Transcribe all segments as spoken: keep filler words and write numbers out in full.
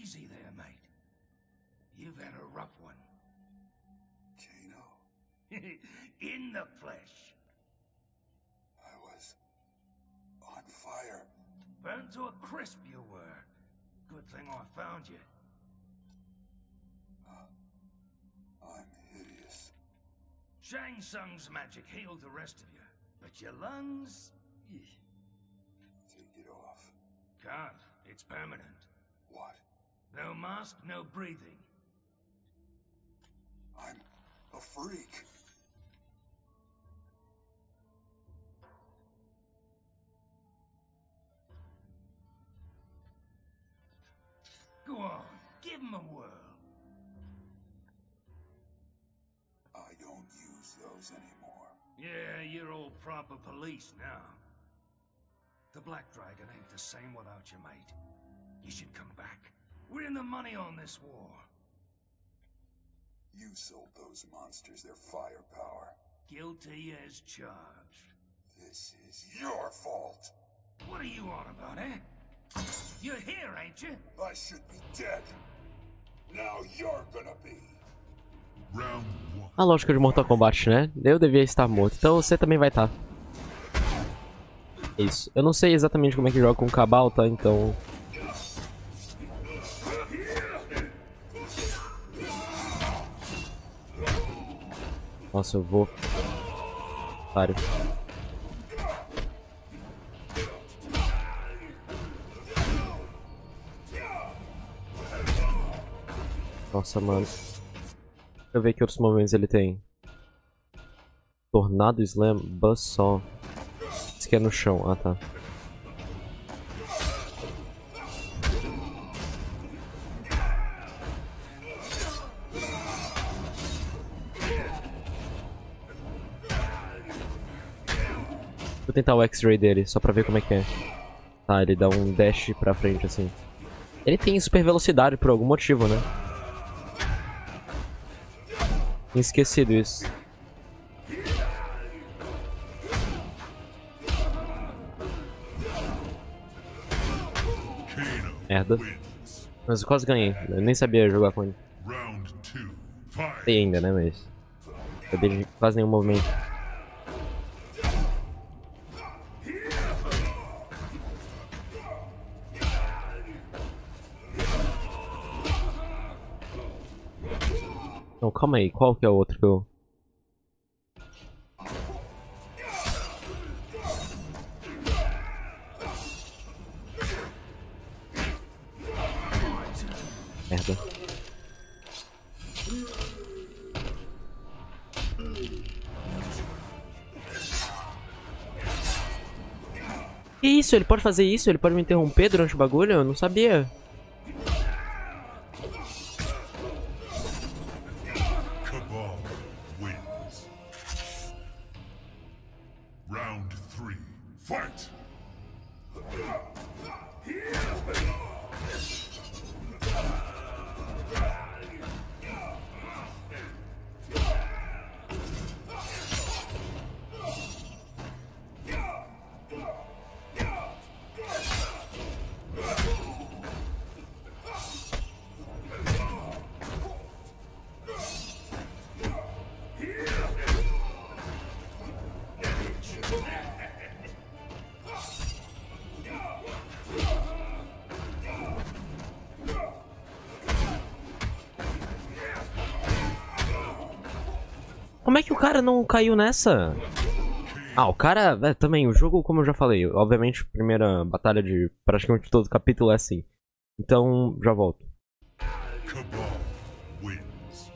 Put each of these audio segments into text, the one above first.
Easy there, mate. You've had a rough one. Kano. In the flesh. I was on fire. Burned to a crisp you were. Good thing I found you. Uh, I'm hideous. Shang Tsung's magic healed the rest of you. But your lungs... eh. Take it off. Can't. It's permanent. What? No mask, no breathing. I'm a freak. Go on, give him a whirl. I don't use those anymore. Yeah, you're all proper police now. The Black Dragon ain't the same without you, mate. You should come back. We're in the money on this war. You sold those monsters their firepower. Guilty as charged. This is your fault. What are you on about, eh? You're here, ain't you? I should be dead. Now you're gonna be. Round one. A lógica de Mortal Kombat, né? Eu devia estar morto, então você também vai estar. Isso. Eu não sei exatamente como é que joga com o Cabal, tá? Então... Nossa, eu vou... Pare. Nossa, mano. Deixa eu ver que outros movimentos ele tem. Tornado Slam, Buzzsaw. Esse aqui é no chão, ah tá. Vou tentar o X-Ray dele, só pra ver como é que é. Tá, ele dá um dash pra frente assim. Ele tem super velocidade por algum motivo, né? Tinha esquecido isso. Merda. Mas eu quase ganhei. Eu nem sabia jogar com ele. Sei ainda, né? Mas... eu dei quase nenhum movimento. Não, calma aí. Qual que é o outro que eu... Merda. Que isso? Ele pode fazer isso? Ele pode me interromper durante o bagulho? Eu não sabia. Cabal wins. Round three. Fight! Como é que o cara não caiu nessa? Ah, o cara... É, também, o jogo, como eu já falei, obviamente, a primeira batalha de praticamente todo o capítulo é assim. Então, já volto. Cabal wins.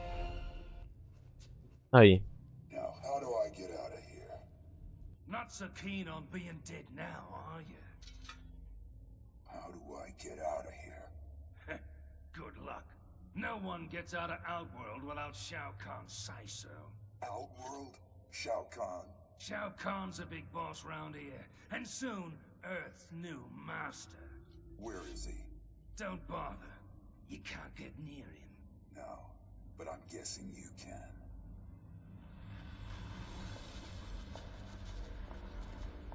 Aí. Now, how do I get out of here? Not so keen on being dead now, are you? How do I get out of here? Good luck. No one gets out of Outworld without Shao Kahn's say-so. Outworld? Shao Kahn. Shao Kahn's a big boss round here, and soon Earth's new master. Where is he? Don't bother. You can't get near him. No, but I'm guessing you can.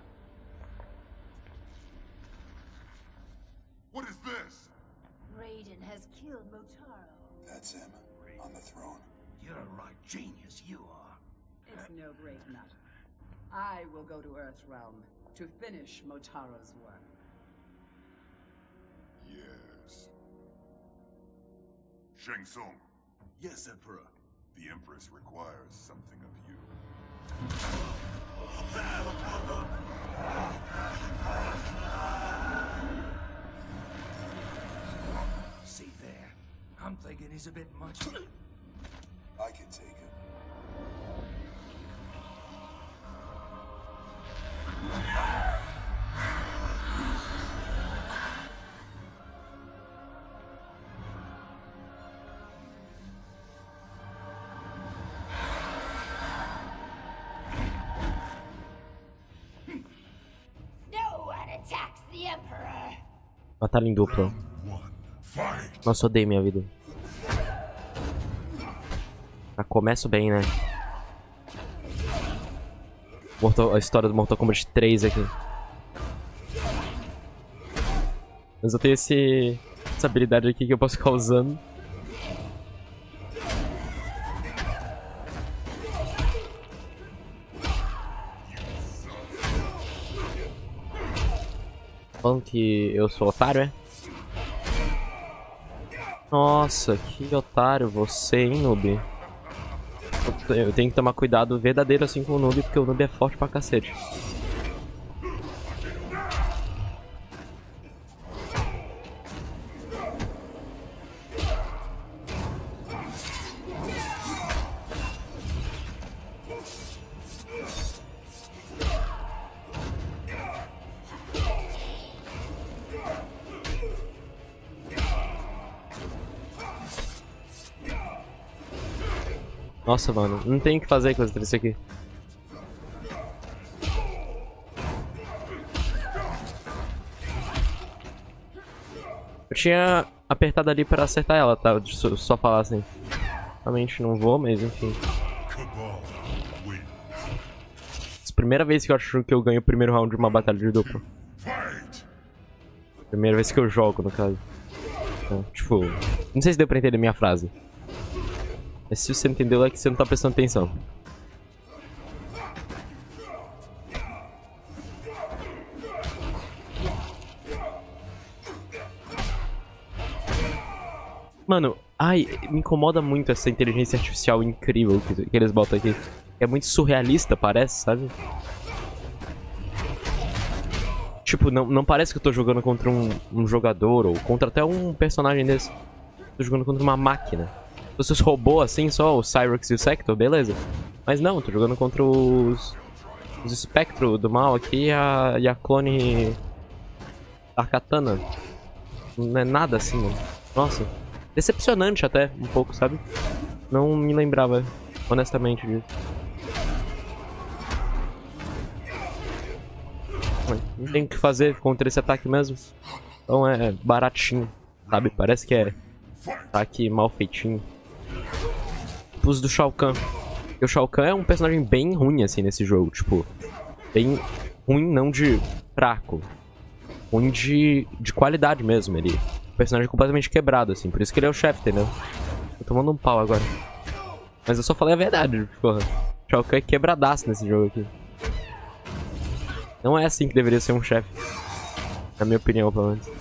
What is this? Raiden, has killed Motaro. That's him, on the throne. You're a right genius, you are. It's no great matter. I will go to Earthrealm to finish Motaro's work. Yes. Shang Tsung. Yes, Emperor. The Empress requires something of you. See there? I'm thinking he's a bit much. I can take him. No one attacks the Emperor. Batalha em dupla. Round one. Fight! Nossa, odeio minha vida. Já começo bem, né? Mortal, a história do Mortal Kombat três aqui. Mas eu tenho esse, essa habilidade aqui que eu posso ficar usando. Falando que eu sou otário, é? Nossa, que otário você, hein, noob? Eu tenho que tomar cuidado verdadeiro assim com o noob, porque o noob é forte pra cacete. Nossa, mano, não tem o que fazer com isso aqui. Eu tinha apertado ali pra acertar ela, tá? Só, só falar assim. Realmente não vou, mas enfim. Cabal wins. Essa é a primeira vez que eu acho que eu ganho o primeiro round de uma batalha de dupla. Fight! Primeira vez que eu jogo, no caso. Então, tipo, não sei se deu pra entender minha frase. Mas se você entendeu é que você não tá prestando atenção. Mano, ai, me incomoda muito essa inteligência artificial incrível que, que eles botam aqui. É muito surrealista, parece, sabe? Tipo, não, não parece que eu tô jogando contra um, um jogador ou contra até um personagem desse. Tô jogando contra uma máquina. Se fosse os robôs assim, só o Cyrax e o Sector, beleza. Mas não, tô jogando contra os... Os Espectro do mal aqui e a, e a clone... A Katana. Não é nada assim, mano. Nossa. Decepcionante até, um pouco, sabe? Não me lembrava, honestamente, disso. Não tem o que fazer contra esse ataque mesmo. Então é baratinho, sabe? Parece que é ataque mal feitinho. Os do Shao Kahn. Porque o Shao Kahn é um personagem bem ruim, assim, nesse jogo. Tipo, bem ruim, não de fraco. Ruim de, de qualidade mesmo. Ele é um personagem completamente quebrado, assim. Por isso que ele é o chefe, entendeu? Tô tomando um pau agora. Mas eu só falei a verdade, porra. O Shao Kahn é quebradaço nesse jogo aqui. Não é assim que deveria ser um chefe. Na minha opinião, pelo menos.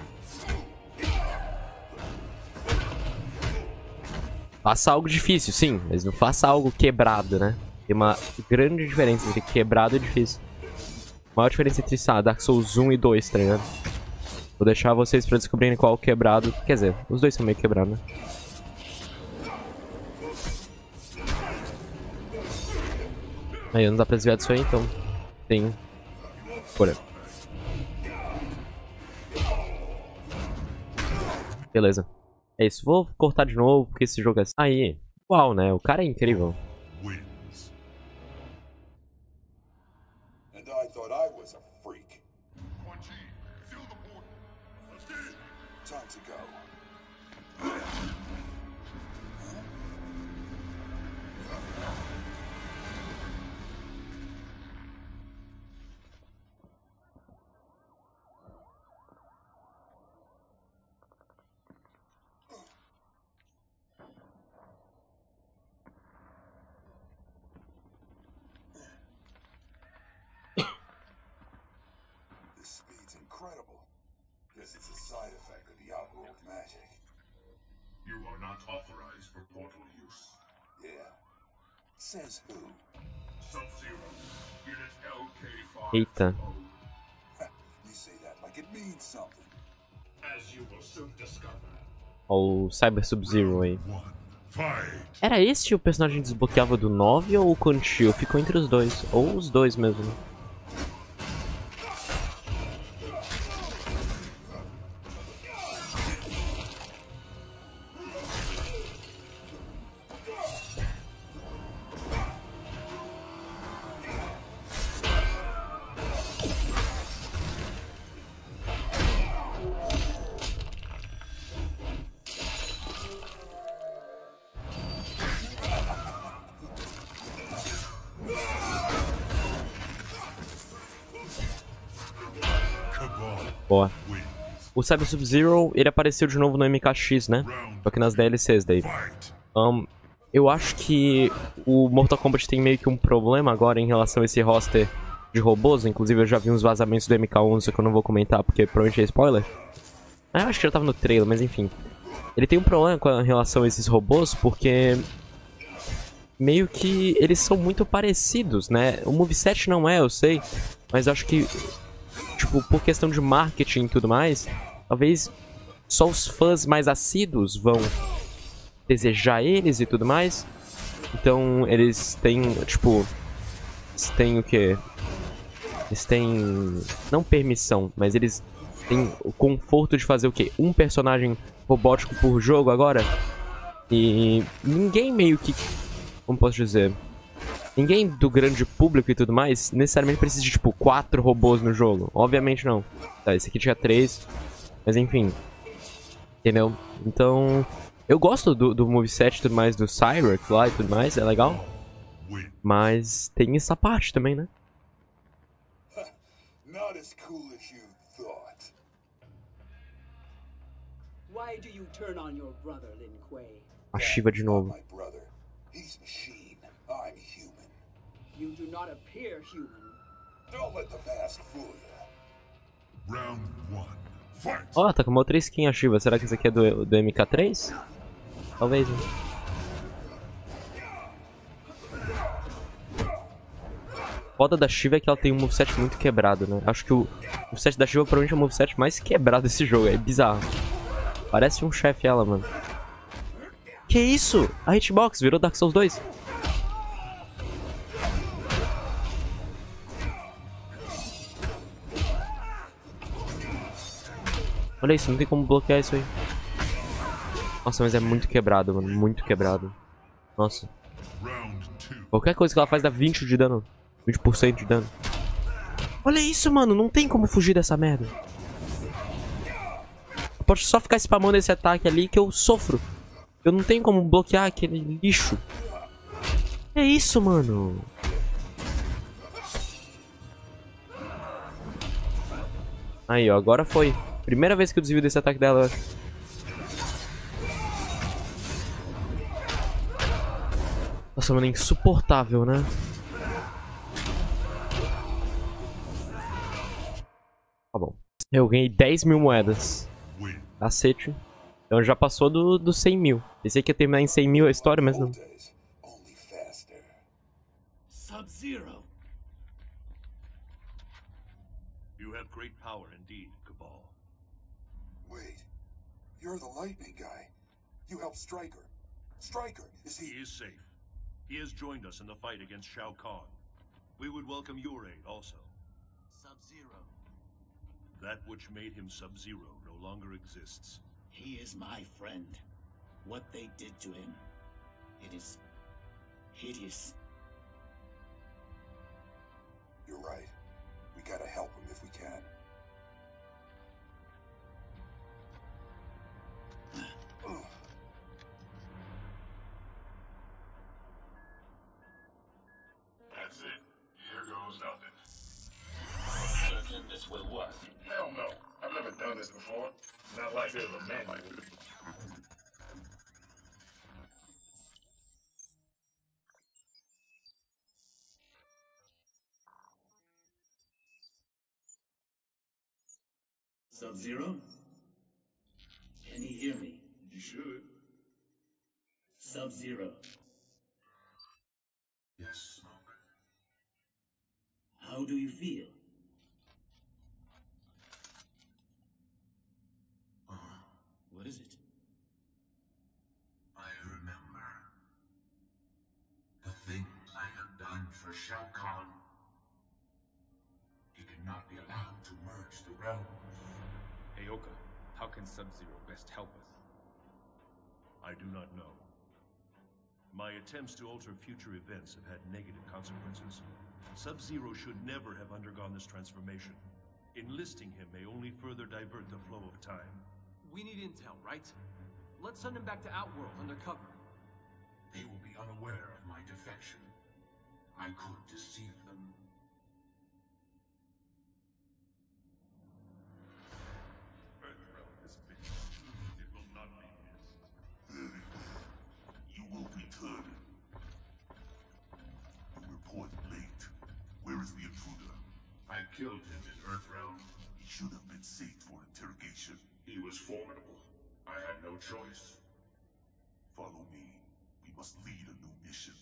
Faça algo difícil, sim, mas não faça algo quebrado, né? Tem uma grande diferença entre quebrado e difícil. A maior diferença entre, sabe, Dark Souls um e dois, tá ligado? Vou deixar vocês pra descobrirem qual é o quebrado. Quer dizer, os dois são meio quebrados, né? Aí, não dá pra desviar disso aí, então tem... Fora. Beleza. É isso, vou cortar de novo, porque esse jogo é... Aí, uau, né? O cara é incrível. Wins. And I thought I was a freak. Time to go. Guess it's a side effect of the outworld magic. You are not authorized for portal use. Yeah. Says who? Sub-Zero, Unit L K five. Eita. You say that like it means something. As you will soon discover. Ó, o Cyber Sub-Zero aí. One, fight. Era esse o personagem desbloqueável do nove ou o Contil? Ficou entre os dois. Ou os dois mesmo. Boa. O Cyber Sub-Zero, ele apareceu de novo no M K X, né? Só que nas D L Cs daí. Um, eu acho que o Mortal Kombat tem meio que um problema agora em relação a esse roster de robôs. Inclusive eu já vi uns vazamentos do M K onze que eu não vou comentar porque provavelmente é spoiler. Ah, eu acho que já tava no trailer, mas enfim. Ele tem um problema com relação a esses robôs porque meio que eles são muito parecidos, né? O moveset não é, eu sei, mas eu acho que tipo, por questão de marketing e tudo mais, talvez só os fãs mais assíduos vão desejar eles e tudo mais. Então, eles têm, tipo, eles têm o quê? Eles têm, não permissão, mas eles têm o conforto de fazer o quê? Um personagem robótico por jogo agora. E ninguém meio que, como posso dizer... Ninguém do grande público e tudo mais necessariamente precisa de, tipo, quatro robôs no jogo. Obviamente não. Tá, esse aqui tinha três. Mas enfim. Entendeu? Então... Eu gosto do, do moveset e tudo mais, do Cyrax lá e tudo mais. É legal. Mas tem essa parte também, né? Not as cool as you thought. Why do you turn on your brother, Lin Kuei? A Shiva de novo. My brother. He's machine. I'm human. You do not appear human. Don't let the mask fool you. Round one, fight. Ó, oh, tá com uma outra skin a Shiva. Será que esse aqui é do, do M K três? Talvez, né? A foda da Shiva é que ela tem um moveset muito quebrado, né? Acho que o moveset da Shiva provavelmente é o moveset mais quebrado desse jogo. É bizarro. Parece um chefe ela, mano. Que isso? A hitbox virou Dark Souls dois. Olha isso, não tem como bloquear isso aí. Nossa, mas é muito quebrado, mano. Muito quebrado. Nossa. Qualquer coisa que ela faz dá vinte de dano. vinte por cento de dano. Olha isso, mano. Não tem como fugir dessa merda. Eu posso só ficar spamando esse ataque ali que eu sofro. Eu não tenho como bloquear aquele lixo. É isso, mano. Aí, ó. Agora foi. Primeira vez que eu desvio desse ataque dela, eu acho. Nossa, mano, é insuportável, né? Tá bom. Eu ganhei dez mil moedas. Cacete. Então já passou do, do cem mil. Pensei que ia terminar em cem mil a história, mas não. Only faster. Sub-Zero. You have great power indeed, Cabal. Wait. You're the lightning guy. You helped Stryker. Stryker, is He he... is safe. He has joined us in the fight against Shao Kahn. We would welcome your aid also. Sub-Zero. That which made him Sub-Zero no longer exists. He is my friend. What they did to him, it is hideous. You're right. We gotta help him if we can. That's it. Here goes nothing. Certain this will work. Hell no. I've never done this before. Not like there's a manual. Sub-Zero? Can he hear me? You should. Sub-Zero. Yes, Smoke. How do you feel? Uh, What is it? I remember the things I have done for Shao Kahn. He cannot be allowed to merge the realms. Aoka, how can Sub-Zero best help us? I do not know. My attempts to alter future events have had negative consequences. Sub-Zero should never have undergone this transformation. Enlisting him may only further divert the flow of time. We need intel, right? Let's send him back to Outworld undercover. They will be unaware of my defection. I could deceive them. Earthrealm is big. It will not be missed. Very well. You will return. You report late. Where is the intruder? I killed him in Earthrealm. He should have been saved for interrogation. He was formidable. I had no choice. Follow me. We must lead a new mission.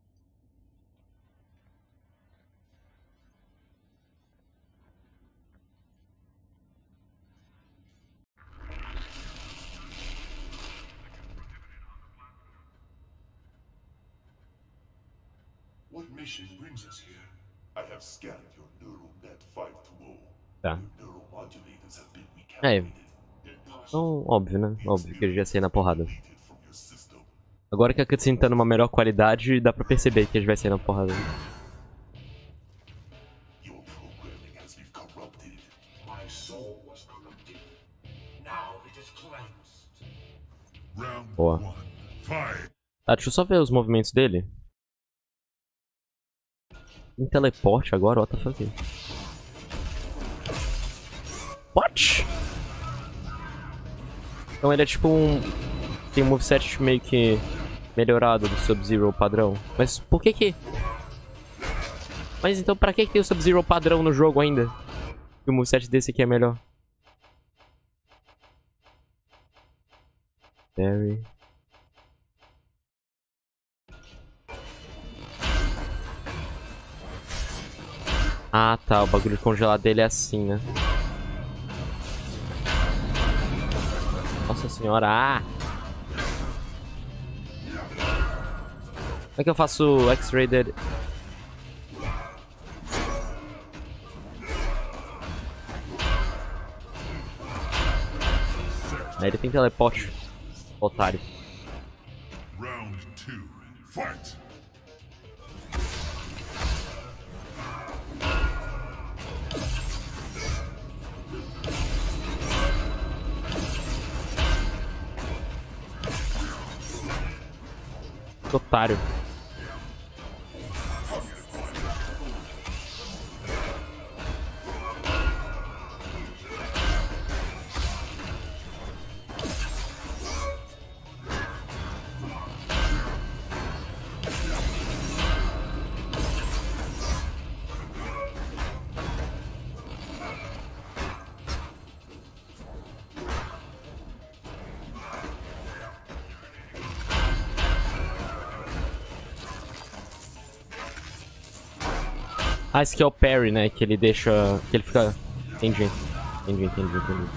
What mission brings us here? I have scanned your neural net five two zero. Tá. Your neuromodulators have been É, recalibrated. então, óbvio, né? Óbvio que ele já sair na porrada. Agora que a cutscene tá numa melhor qualidade, dá pra perceber que ele vai sair na porrada. Your programming has been corrupted. My soul was corrupted. Now it is cleansed. Round Boa. one. Fight. Tá, deixa eu só ver os movimentos dele. Tem teleporte agora, what the fuck? What? Então ele é tipo um... Tem um moveset meio que melhorado do Sub-Zero padrão. Mas por que que... Mas então pra que que tem o Sub-Zero padrão no jogo ainda? E o moveset desse aqui é melhor. Very... Ah tá, o bagulho de congelar dele é assim, né? Nossa senhora, ah! Como é que eu faço X-Ray dele? Aí ele tem teleporte, otário. Round two. Fight. Otário. Ah, esse aqui é o parry, né? Que ele deixa... Que ele fica... Entendi. Entendi, entendi, entendi.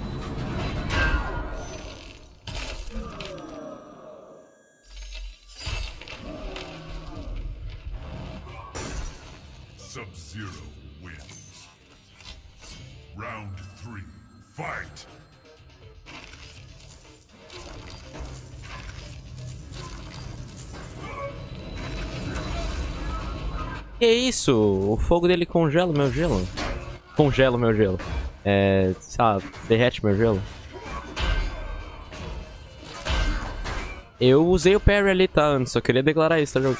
Sub-Zero wins. Round three. Fight. Que isso? O fogo dele congela o meu gelo? Congela o meu gelo. É... Sabe, derrete meu gelo. Eu usei o parry ali, tá? Antes, só queria declarar isso, tá, jogo?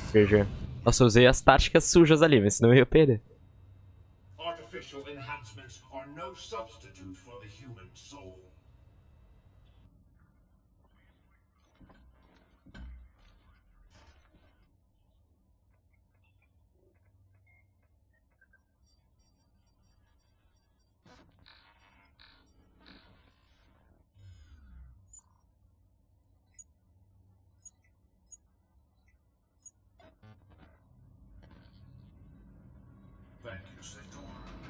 G G. Nossa, eu usei as táticas sujas ali, mas senão eu ia perder. Artificial enhancements are no substitute for the human soul. Thank you, Sator.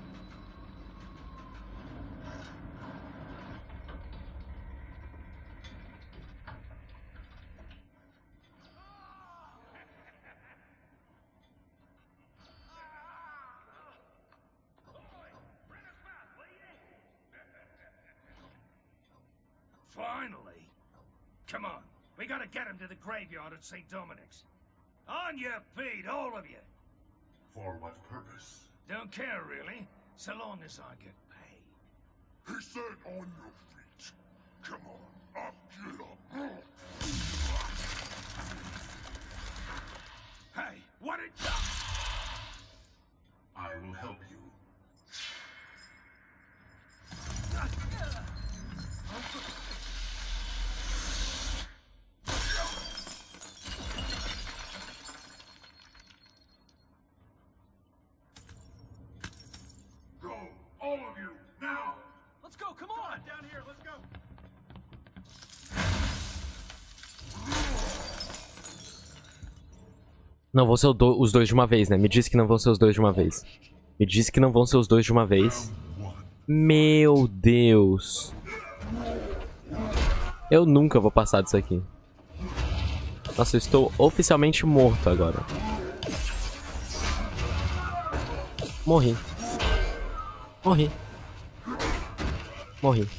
Finally! Come on, we gotta get him to the graveyard at Saint Dominic's. On your feet, all of you! For what purpose? Don't care, really, so long as I get paid. He said on your feet. Come on, up, get up. Hey, what it... I will help you. Go, all of you, now! Let's go, come on! Down here, let's go! Não vão ser o do- os dois de uma vez, né? Me disse que não vão ser os dois de uma vez. Me disse que não vão ser os dois de uma vez. Meu Deus. Eu nunca vou passar disso aqui. Nossa, eu estou oficialmente morto agora. Morri. Morri. Morri.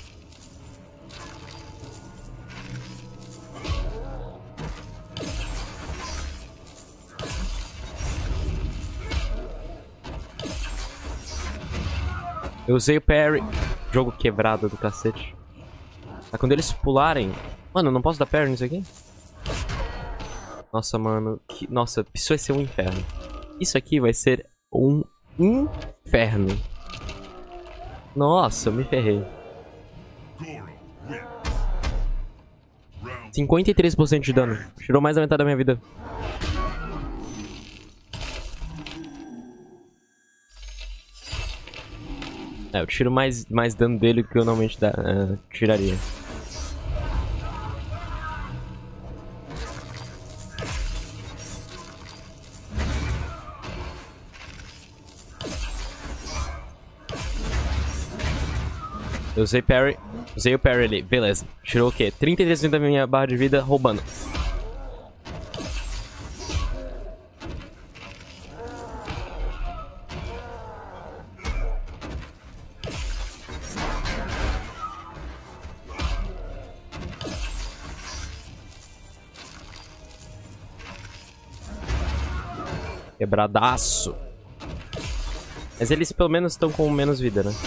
Eu usei o parry. Jogo quebrado do cacete. Mas quando eles pularem... Mano, eu não posso dar parry nisso aqui? Nossa, mano. Que... Nossa, isso vai ser um inferno. Isso aqui vai ser um inferno. Nossa, eu me ferrei. cinquenta e três por cento de dano. Tirou mais da metade da minha vida. É, eu tiro mais, mais dano dele do que eu normalmente dá, uh, tiraria. Eu usei parry. Usei o parry ali. Beleza. Tirou o quê? trinta e três por cento da minha barra de vida roubando. Quebradaço. Mas eles pelo menos estão com menos vida, né?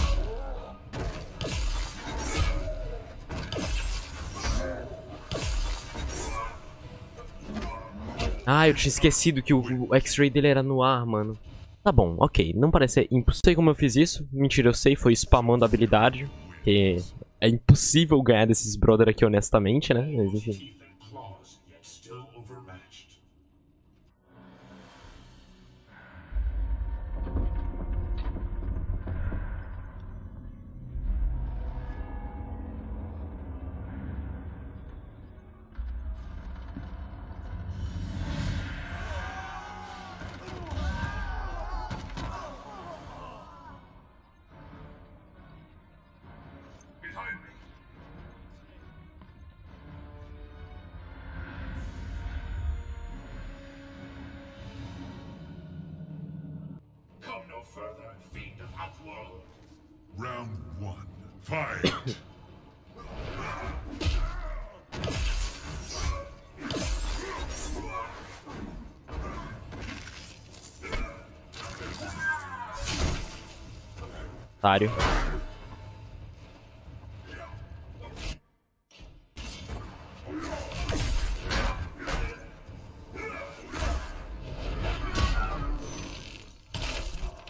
Ah, eu tinha esquecido que o, o X-Ray dele era no ar, mano. Tá bom, ok. Não parece ser impossível. Sei como eu fiz isso. Mentira, eu sei. Foi spamando a habilidade. Porque é impossível ganhar desses brother aqui honestamente, né? Mas enfim. Round one. Fight! Otário.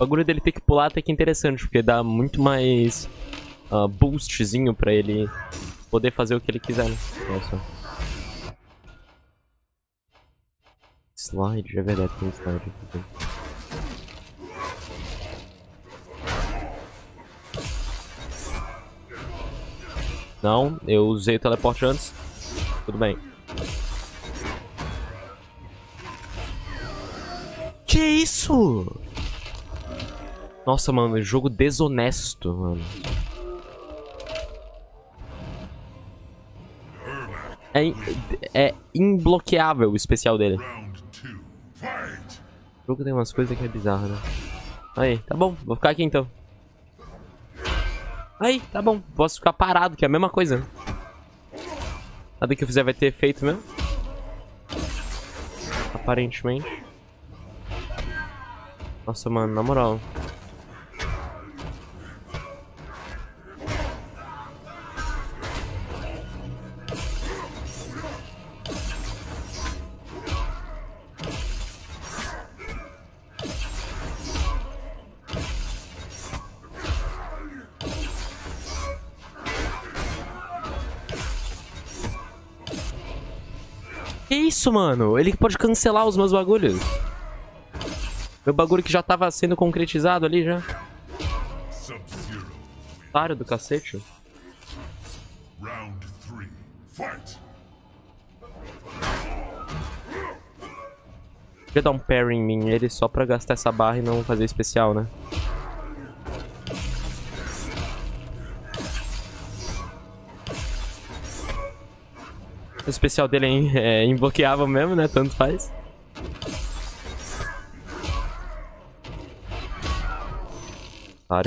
bagulho dele ter que pular até que é interessante, porque dá muito mais uh, boostzinho pra ele poder fazer o que ele quiser, né? Nossa. Slide, é verdade, tem slide aqui. Não, eu usei o teleporte antes. Tudo bem. Que isso? Nossa, mano, jogo desonesto, mano. É, é imbloqueável o especial dele. O jogo tem umas coisas que é bizarra, né? Aí, tá bom, vou ficar aqui então. Aí, tá bom, posso ficar parado, que é a mesma coisa. Nada que eu fizer vai ter efeito mesmo. Aparentemente. Nossa, mano, na moral. Que isso, mano? Ele pode cancelar os meus bagulhos. Meu bagulho que já tava sendo concretizado ali já. Otário do cacete. Podia dar um parry em mim ele só pra gastar essa barra e não fazer especial, né? O especial dele é, é invoqueável mesmo, né? Tanto faz. Otário.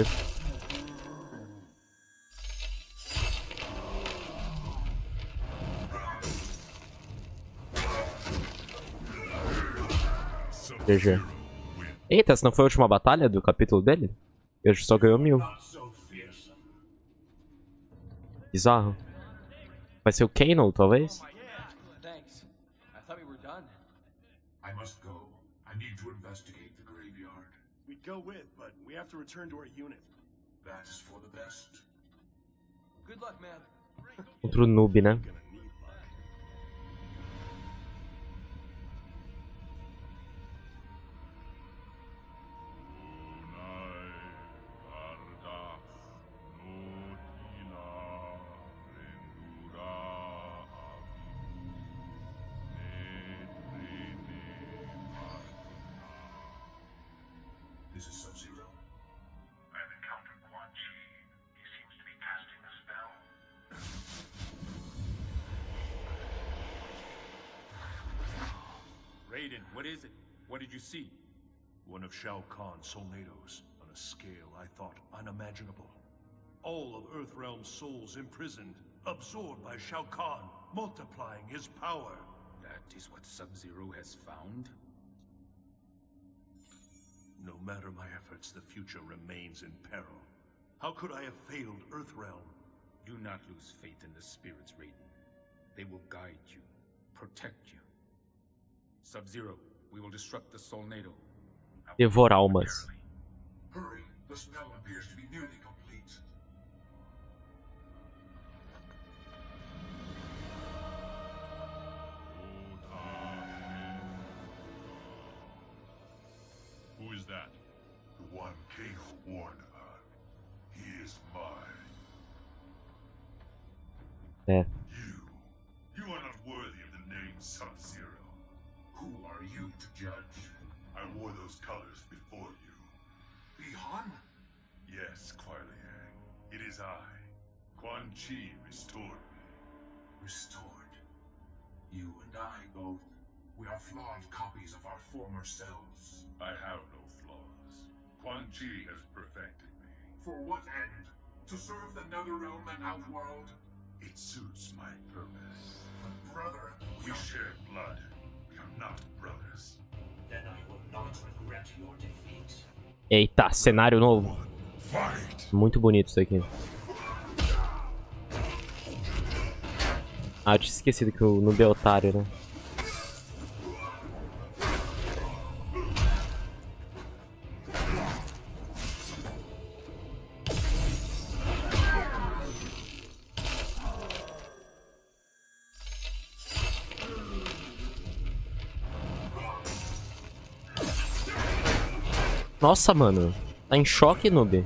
G G. Eita, essa não foi a última batalha do capítulo dele? Eu só ganhou mil. Bizarro. Vai ser o Kano, talvez? I must go. I need to investigate the graveyard. We'd go with, but we have to return to our unit. That is for the best. Good luck, man. Contra o noob, né? This is Sub-Zero. I have encountered Quan Chi. He seems to be casting a spell. Raiden, what is it? What did you see? One of Shao Kahn's Solnados, on a scale I thought unimaginable. All of Earthrealm's souls imprisoned, absorbed by Shao Kahn, multiplying his power. That is what Sub-Zero has found? No matter my efforts, the future remains in peril. How could I have failed Earthrealm? Do not lose faith in the spirits, Raiden. They will guide you, protect you. Sub-Zero, we will disrupt the Solnado. Devorar almas. Hurry, the spell appears to be nearly complete. Who is that? The one Kano warned about. He is mine. É. You. You are not worthy of the name Sub-Zero. Who are you to judge? I wore those colors before you. Bi-Han? Yes, Kuai Liang. It is I. Quan Chi restored me. Restored? You and I both. We are flawed copies of our former selves. I have no flaws. Quan Chi has perfected me. For what end? To serve the Netherrealm and Outworld? It suits my purpose. But brother, we share blood. We are not brothers. Then I will not regret your defeat. Eita, cenário novo. Muito bonito isso aqui. Ah, eu tinha esquecido que o noob é otário, né? Nossa, mano. Tá em choque, noob.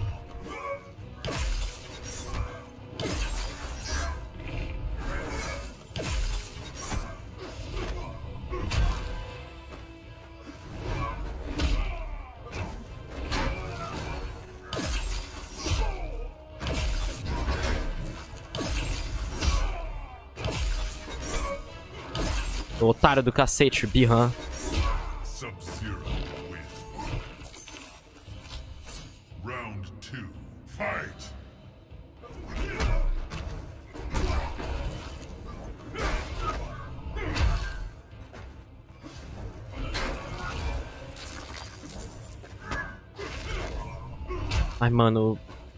O otário do cacete, Bihan. Sub-Zero wins. Round two, fight! Ai, mano.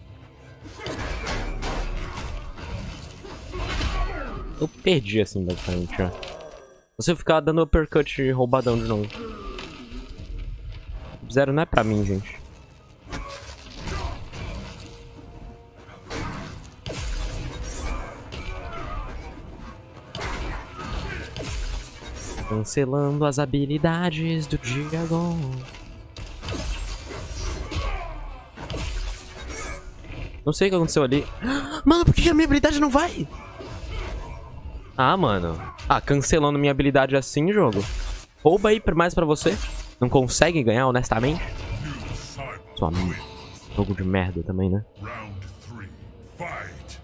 Eu perdi assim, basicamente, ó. Você ficar dando uppercut roubadão de novo. Zero não é pra mim, gente. Cancelando as habilidades do Diagon. Não sei o que aconteceu ali. Mano, por que a minha habilidade não vai? Ah, mano. Ah, cancelando minha habilidade assim, jogo. Rouba aí mais pra você. Não consegue ganhar, honestamente? Sua amiga. Jogo de merda também, né? Round three, fight!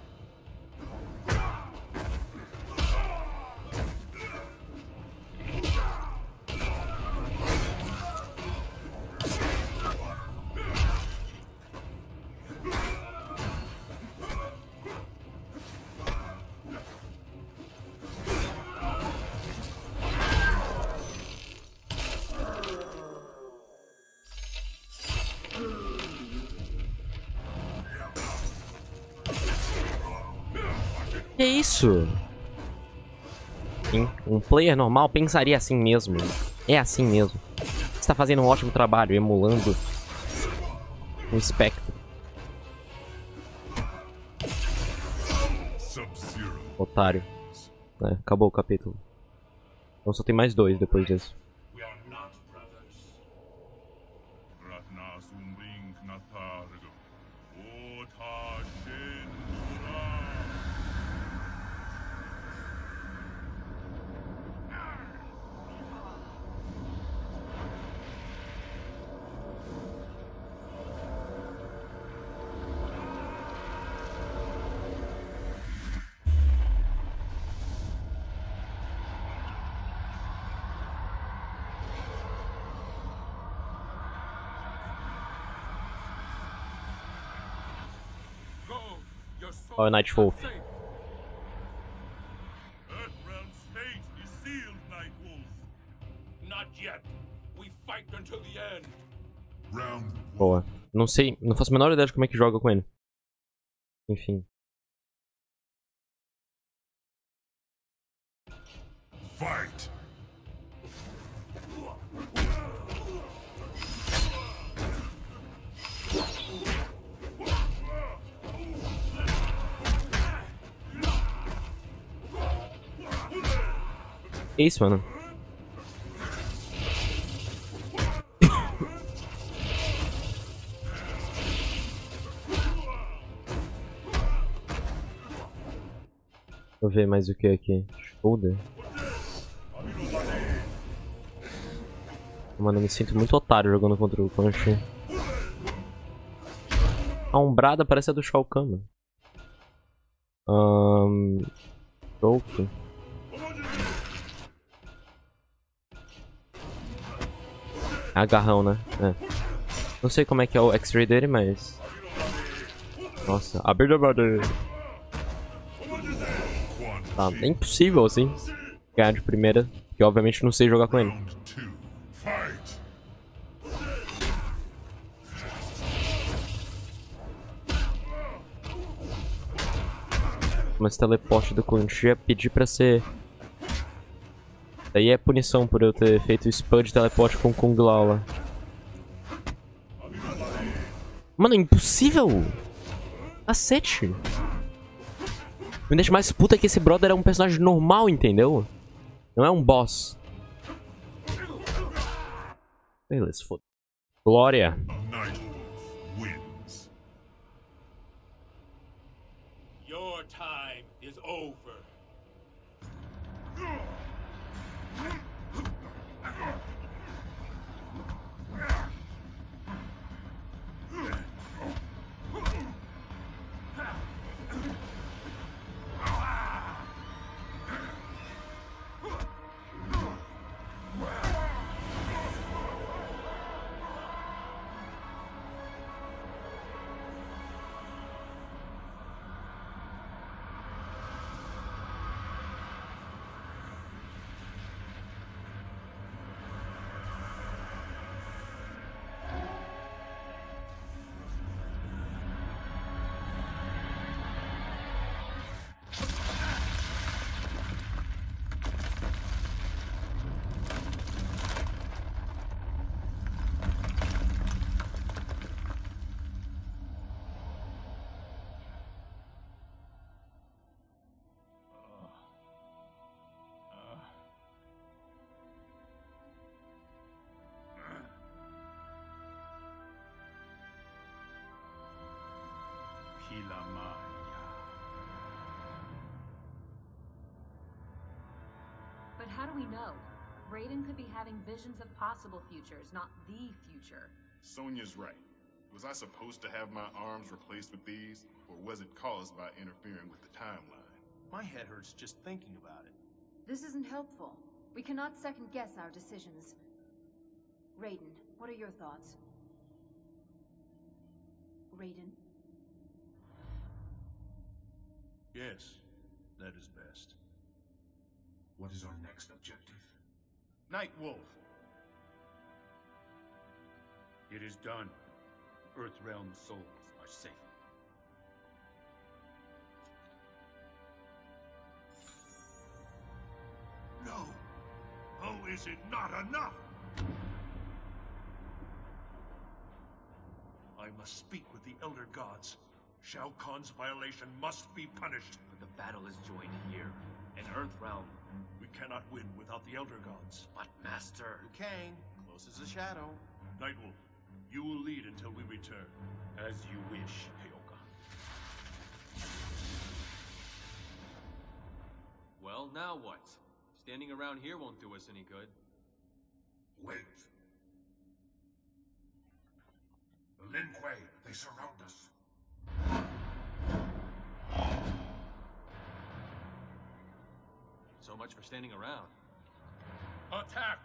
Que isso? Sim, um player normal pensaria assim mesmo. É assim mesmo. Você tá fazendo um ótimo trabalho, emulando um Spectre. Otário. É, acabou o capítulo. Então só tem mais dois depois disso. Olha o Nightfall. Earthrealm's fate is sealed, Nightwolf. Not yet. We fight until the end. Round Boa. Não sei, não faço a menor ideia de como é que joga com ele. Enfim. fight. Que isso, mano? Deixa eu ver mais o que aqui. Shoulder. Mano, eu me sinto muito otário jogando contra o Punch. A Umbrada parece a do Shao Kahn, mano. Ahn... Stroke. Agarrão, né? É. Não sei como é que é o X-Ray dele, mas... Nossa, a Birda. Tá, é impossível, assim, ganhar de primeira, porque obviamente não sei jogar com ele. Mas teleporte do Quan-Chi ia pedir pra ser... Daí é punição por eu ter feito o spam de teleporte com o Kung Lao lá. Mano, é impossível! Cacete! Me deixa mais puta que esse brother é um personagem normal, entendeu? Não é um boss. Beleza, foda. Glória. Nightwolf wins. Your time is over. But how do we know? Raiden could be having visions of possible futures, not the future. Sonya's right. Was I supposed to have my arms replaced with these, or was it caused by interfering with the timeline? My head hurts just thinking about it. This isn't helpful. We cannot second guess our decisions. Raiden, what are your thoughts? Raiden? Yes, that is best. What is our next objective? Nightwolf! It is done. Earthrealm souls are safe. No! Oh, is it not enough? I must speak with the Elder Gods. Shao Kahn's violation must be punished. But the battle is joined here, in Earthrealm. We cannot win without the Elder Gods. But, Master... Liu Kang, close as a shadow. Nightwolf, you will lead until we return. As you wish, Heyoka. Well, now what? Standing around here won't do us any good. Wait. Lin Kuei, they surround us. So much for standing around. Attack!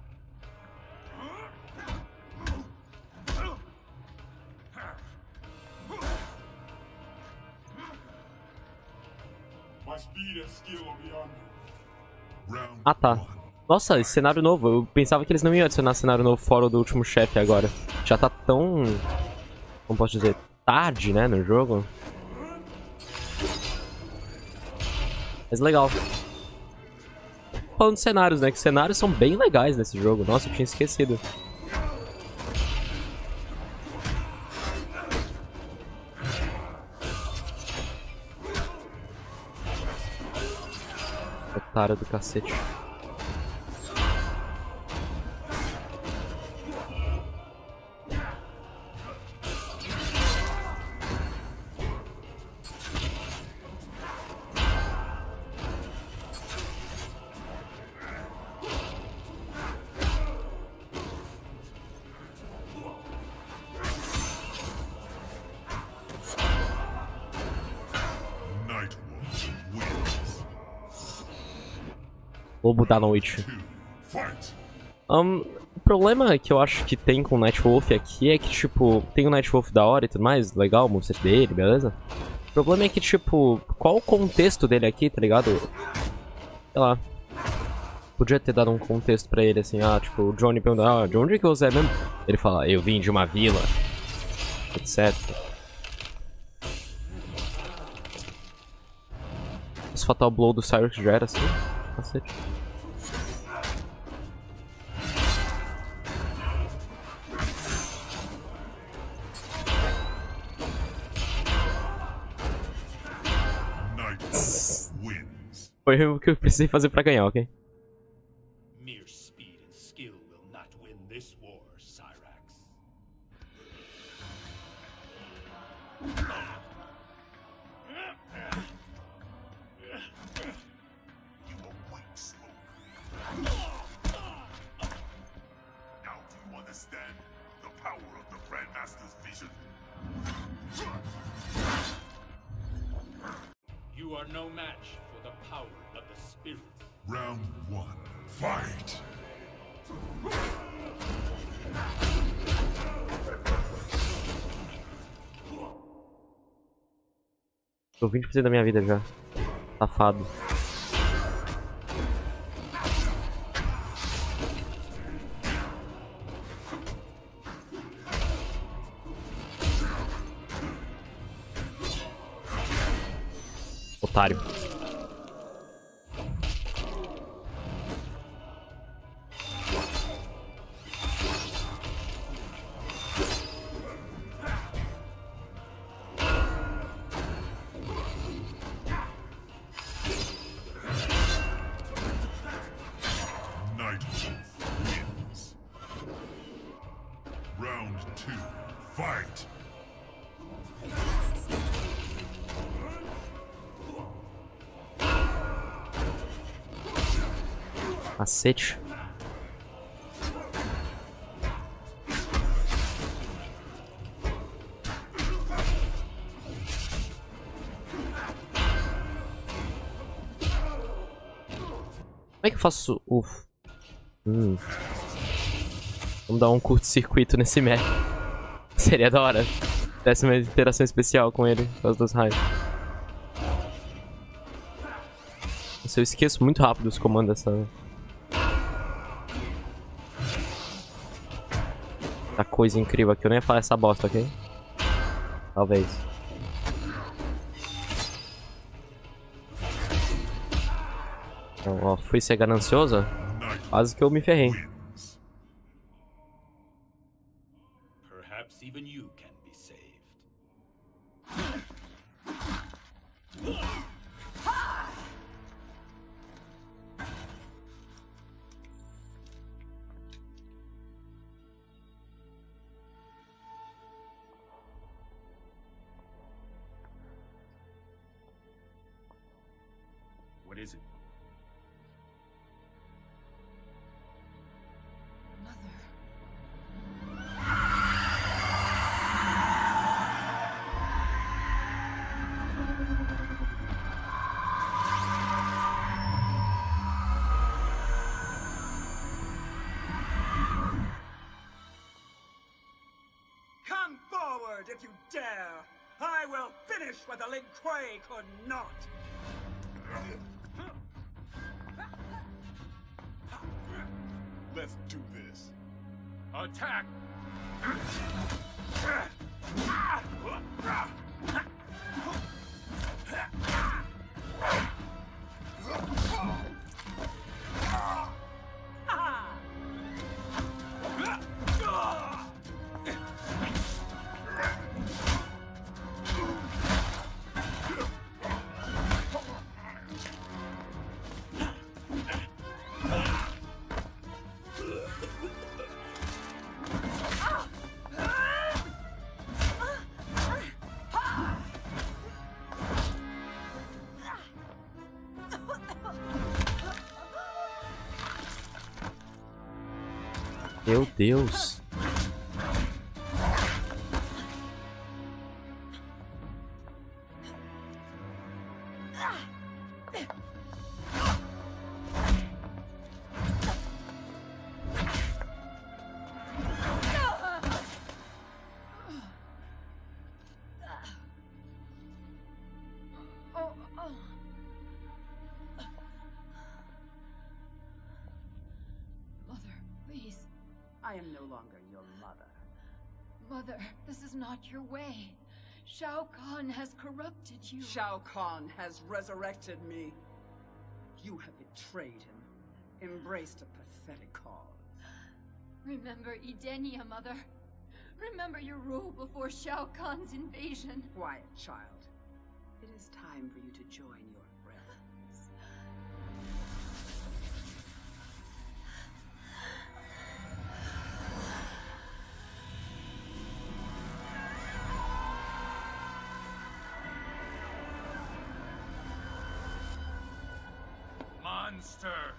My speed and skill are beyond you. Round Ah, tá. Nossa, esse cenário novo. Eu pensava que eles não iam adicionar cenário novo fora o do último chefe agora. Já tá tão... Como posso dizer? Tarde, né, no jogo. Mas legal. Falando de cenários, né? Que cenários são bem legais nesse jogo. Nossa, eu tinha esquecido. Otário do cacete. Lobo da Noite. Um, o problema que eu acho que tem com o Nightwolf aqui é que, tipo, tem o Nightwolf da hora e tudo mais, legal, o moveset dele, beleza? O problema é que, tipo, qual o contexto dele aqui, tá ligado? Sei lá. Podia ter dado um contexto pra ele, assim, ah, tipo, o Johnny pergunta, ah, de onde é que você é mesmo? Ele fala, eu vim de uma vila, etcétera. Esse Fatal Blow do Cyrus já era assim, cacete. Foi o que eu precisei fazer pra ganhar, ok? Mere speed and skill will not win this war, Cyrax. You are no match for the power of the spirits. Round one, fight! Tô vinte por cento da minha vida já. Safado. Otário. Night wins. Round two, fight! Cacete. Como é que eu faço o... Hum. Vamos dar um curto-circuito nesse Mac. Seria da hora. Desse uma interação especial com ele, por causa dos raios. Eu esqueço muito rápido os comandos dessa... Essa coisa incrível aqui. Eu nem ia falar essa bosta, ok? Talvez. Então, ó, fui ser gananciosa. Quase que eu me ferrei. Perhaps even you can be saved. What is it? Come forward if you dare! I will finish what the Lin Kuei could not! Let's do this. Attack! Meu Deus. I am no longer your mother. Mother, this is not your way. Shao Kahn has corrupted you. Shao Kahn has resurrected me. You have betrayed him, embraced a pathetic cause. Remember Edenia, Mother. Remember your rule before Shao Kahn's invasion. Quiet, child. It is time for you to join your friends. Monster!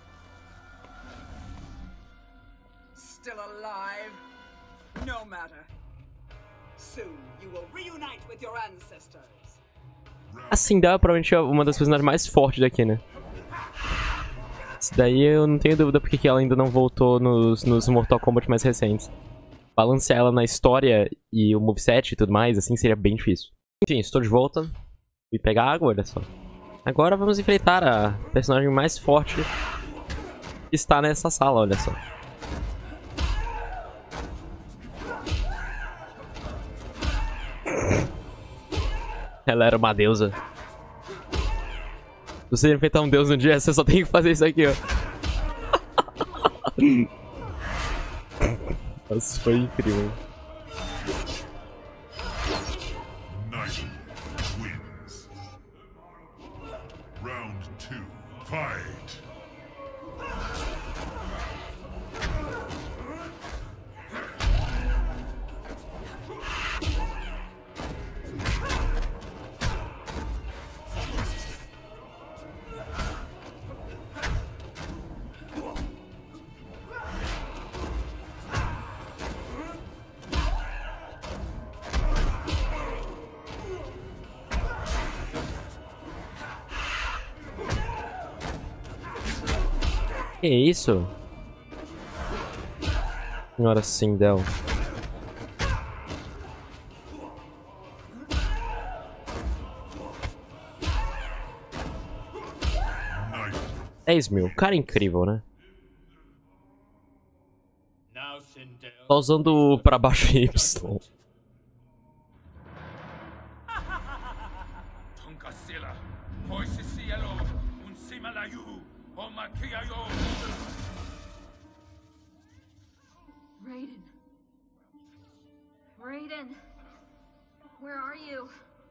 Still alive? No matter. Soon you will reunite with your ancestors. Round A Sindel é provavelmente uma das personagens mais fortes daqui, né? Isso daí eu não tenho dúvida porque que ela ainda não voltou nos, nos Mortal Kombat mais recentes. Balancear ela na história e o moveset e tudo mais, assim, seria bem difícil. Enfim, estou de volta. Fui pegar água, olha só. Agora vamos enfrentar a personagem mais forte que está nessa sala, olha só. Ela era uma deusa. Se você enfrentar um deus um dia, você só tem que fazer isso aqui, ó. Nossa, foi incrível. Knight wins. Round two, fight. Que isso? Senhora Sindel. dez mil. Cara incrível, né? Tá usando pra baixo Y. Raiden. Raiden. Where are you?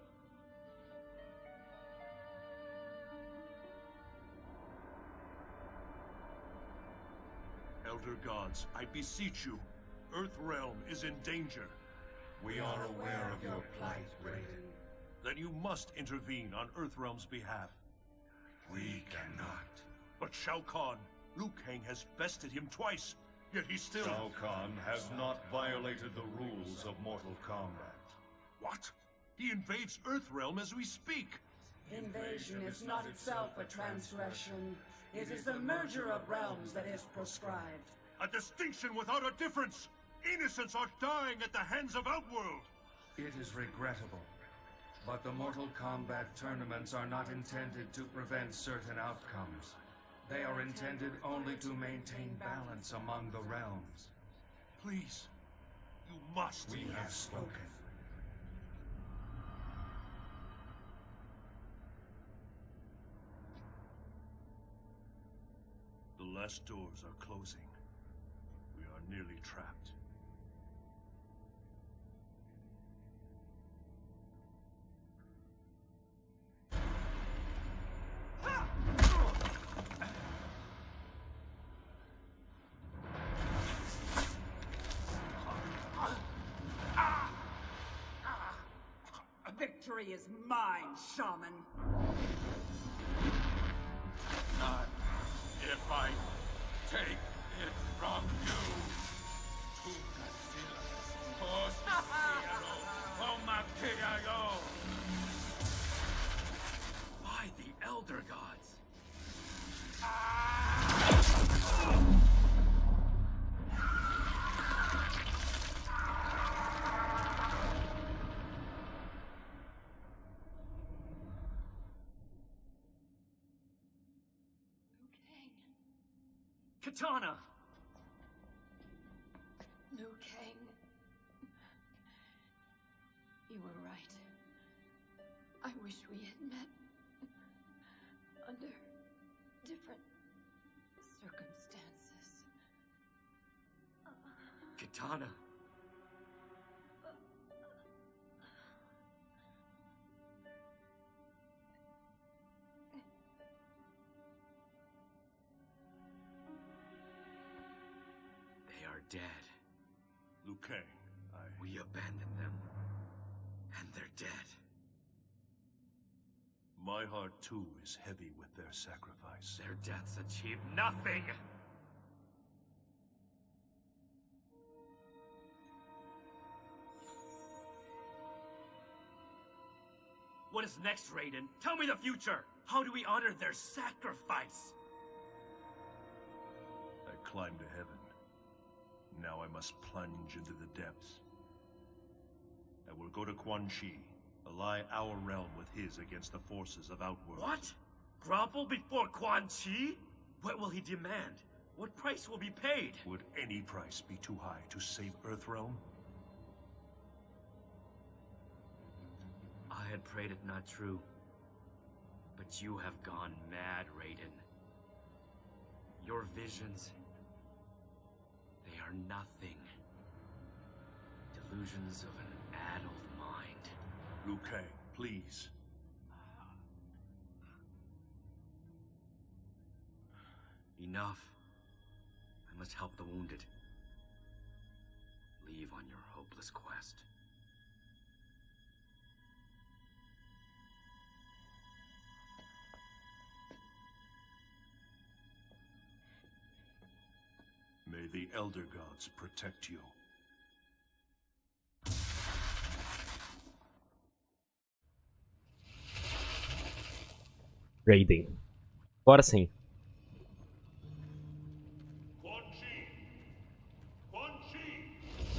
Elder gods, I beseech you. Earthrealm is in danger. We are aware of your plight, Raiden. Then you must intervene on Earthrealm's behalf. We cannot. But Shao Kahn, Liu Kang has bested him twice, yet he still... Shao Kahn has not violated the rules of Mortal Kombat. What? He invades Earthrealm as we speak. Invasion is not itself a transgression. It is the merger of realms that is prescribed. A distinction without a difference! Innocents are dying at the hands of Outworld! It is regrettable, but the Mortal Kombat tournaments are not intended to prevent certain outcomes. They are intended only to maintain balance among the realms. Please, you must. We have spoken. The last doors are closing. We are nearly trapped. Victory is mine, Shaman. Not if I take it from you. By the Elder Gods. Kitana! Liu Kang. You were right. I wish we had met under different circumstances. Kitana! Dead. Liu Kang, I... We abandoned them. And they're dead. My heart, too, is heavy with their sacrifice. Their deaths achieved nothing! What is next, Raiden? Tell me the future! How do we honor their sacrifice? I climbed to heaven. Now I must plunge into the depths. I will go to Quan Chi, ally our realm with his against the forces of Outworld. What? Grovel before Quan Chi? What will he demand? What price will be paid? Would any price be too high to save Earthrealm? I had prayed it not true. But you have gone mad, Raiden. Your visions, they are nothing. Delusions of an addled mind. Liu Kang, please. Enough. I must help the wounded. Leave on your hopeless quest. May the Elder Gods protect you. Raiden. Agora sim. Quan Chi! Quan Chi!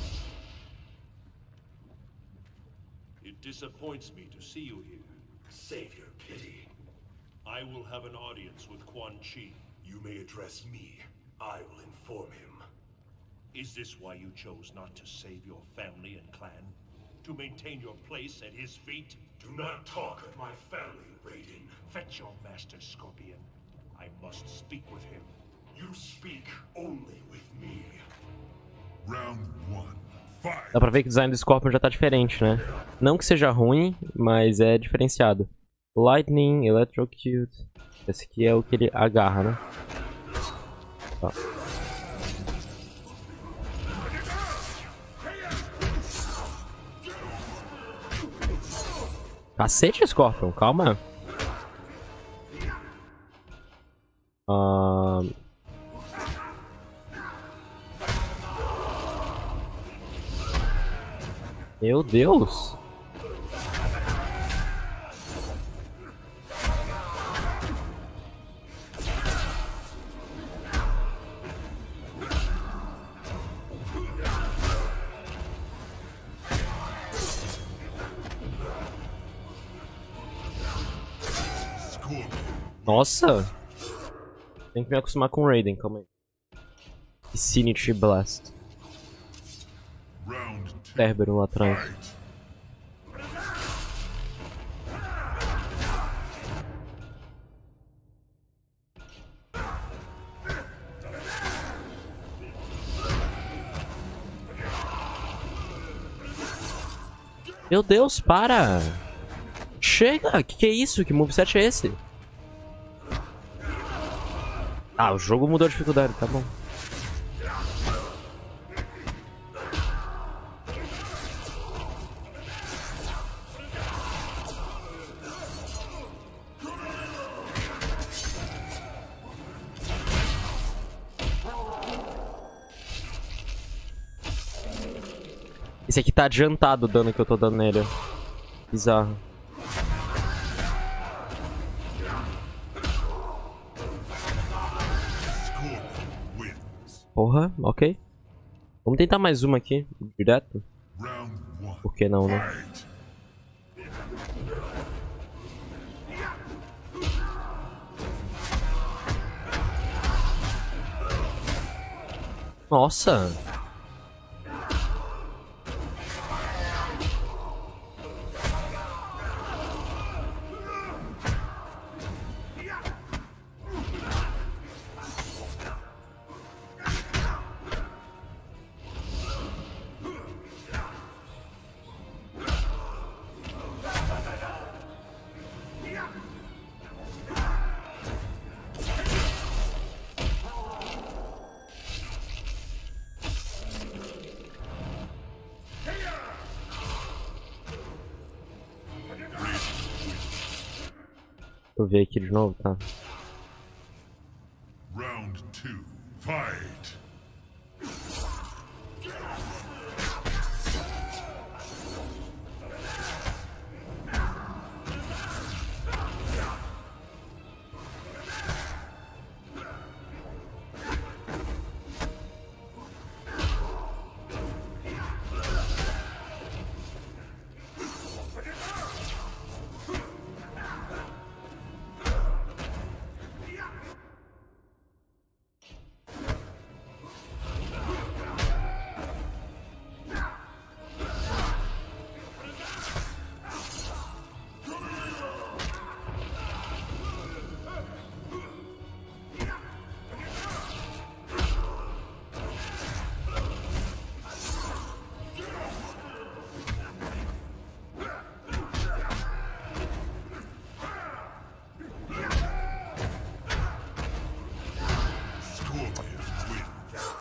It disappoints me to see you here. Save your pity. I will have an audience with Quan Chi. You may address me. I will inform him. Is this why you chose not to save your family and clan? To maintain your place at his feet? Do not talk of my family, Raiden. Fetch your master, Scorpion. I must speak with him. You speak only with me. Round one. Fight. Dá pra ver que o design do Scorpion já tá diferente, né? Não que seja ruim, mas é diferenciado. Lightning, Electrocute. Esse aqui é o que ele agarra, né? Tá. Cacete, Scorpion, calma. Ah... Meu Deus. Nossa! Tem que me acostumar com Raiden, calma aí. Vicinity Blast. Cerberus lá atrás. Meu Deus, para! Chega! Que que é isso? Que moveset é esse? Ah, o jogo mudou a dificuldade, tá bom. Esse aqui tá adiantado o dano que eu tô dando nele. Bizarro. Porra, ok. Vamos tentar mais uma aqui, direto. Por que não, né? Nossa! Deixa eu ver aqui de novo, tá? Round two. Fight.